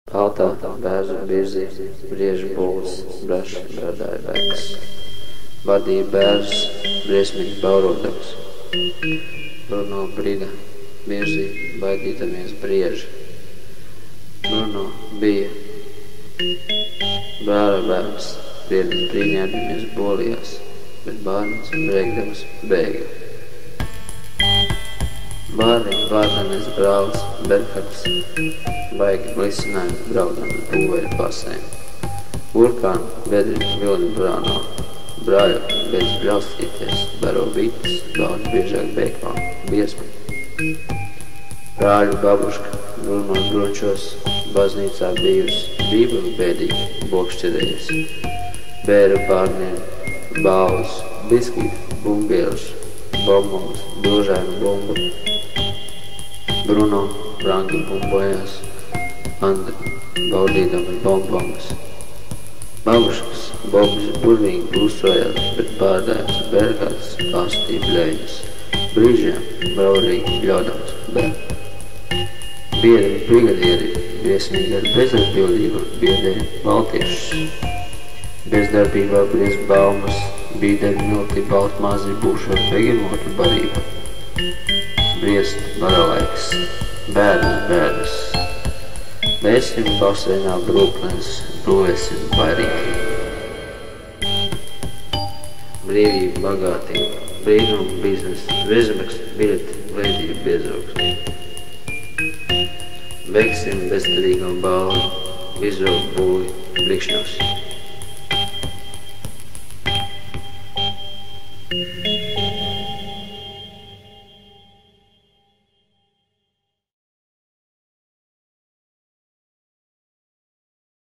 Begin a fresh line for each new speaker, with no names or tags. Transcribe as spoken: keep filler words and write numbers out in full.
Altā, bērzu, birzī, briežu būs, brašs, bradāja bēks. Vadīja bērzus, briesmīgi baurodams. Bruno briga, birzī, baidītamies brieži. Bruno bija brāra bērns, briedas brīņēdamies bolijās, bet bārnis breigdams bēga. Bārniņa vārdanes brālis, Berhards, baigi blisinājums braudams būvēja pasēm. Burkāni, bedri, vilni brāno, brāļu, beidz braustīties, baro bites, daudz biežāk bēkonu, biesmu. Brāļu babuška, brūnos brunčos, baznīcā bijusi, bībeli bēdīgi, bokšķerējies. Bēra bārniem, bālus, biskīti, bumbieruši, bombums, brūžainu bumbu. Bruno brangi bumbojās, Andri baudīdami bombongas. Babuškas, bobis burvīgi būsojās, bet bārdājums Berhards pastīja bļeņas. Brīžiem braurīgi ļaudams bēr. Biedri brigadieri, briesmīgi ar bezatbildību biedēja baltiešus. Bezdarbībā bries baumas, bīdēļ milti baltmāzi būšot begemotu barību. Briest baralaiks, bērnas bērnas. Mēsim basēnā brūknes, brūvēsim vairīgi. Brīvība, bagātība, brīnuma, biznes, vezmeks, bileti, lēdība, biezogs. Veiksim bezcerīgam balvu, izraukt būvi, blikšņos.